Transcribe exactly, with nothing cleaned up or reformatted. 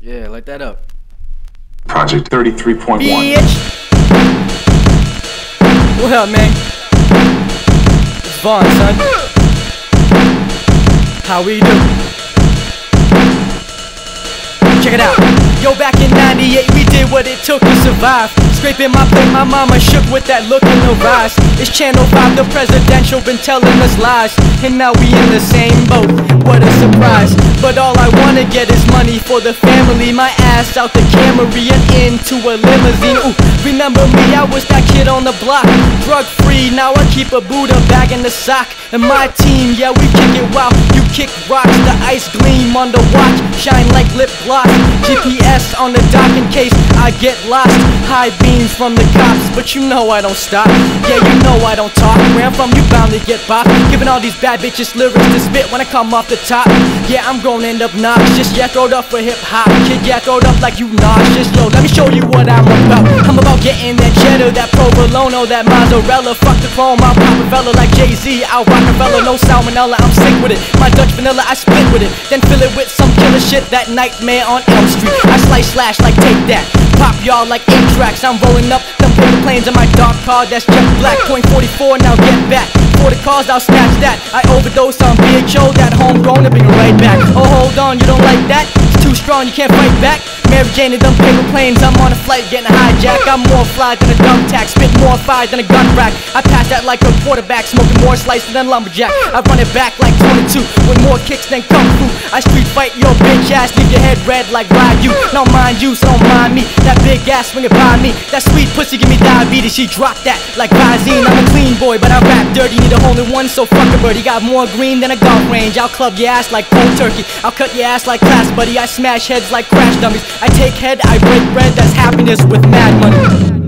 Yeah, light that up. Project thirty-three point one. Bitch! What up, man? It's Vaughn, son. How we do? Check it out. Yo, back in ninety-eight, we did what it took to survive. Scraping my plate, my mama shook with that look in her eyes. It's Channel five, the presidential, been telling us lies. And now we in the same boat, what a surprise. But all I wanna get is money for the family. My ass out the Camry and into a limousine. Ooh, remember me, I was that kid on the block, drug free, now I keep a Buddha bag in the sock. And my team, yeah, we kick it while you kick rocks. The ice gleam on the watch, shine like lip gloss. G P S on the dock in case I get lost. High beams from the cops, but you know I don't stop. Yeah, you know I don't talk. Where I'm from, you bound to get popped. Giving all these bad bitches lyrics to spit when I come off the top. Yeah, I'm gonna end up noxious. Yeah, throw it up for hip hop. Kid, yeah, throw it up like you nauseous. Yo, let me show you what I'm about. I'm about getting that cheddar, that provolone, that mozzarella. Fuck the chrome, I'm Rockefeller like Jay-Z. I'll Rockefeller, no salmonella, I'm sick with it. My Dutch vanilla, I split with it. Then fill it with some killer shit, that Nightmare on Elm Street. I slice slash like take that. Pop y'all like eight tracks. I'm rolling up them paper planes in my dark car that's jet black. Point forty-four, now get back. For the cars, I'll snatch that. I overdose on B H O, that homegrown, to bring it right back. Oh, hold on, you don't like that? It's too strong, you can't fight back. Mary Jane and them paper planes, I'm on a flight getting hijacked. I'm more fly than a dumb tack, spit more fire than a gun rack. I pass that like a quarterback, smoking more slices than lumberjack. I run it back like twenty-two, with more kicks than kung fu. I street fight your bitch ass, leave your head red like Ryu. Now mind you, so don't mind me. That big ass swinging by me, that sweet pussy give me diabetes. She dropped that like Visine. I'm a clean boy, but I rap dirty. Need a hole in one, so fuck a birdie. Got more green than a golf range. I'll club your ass like cold turkey. I'll cut your ass like class buddy. I smash heads like crash dummies. I take head, I break bread. That's happiness with mad money.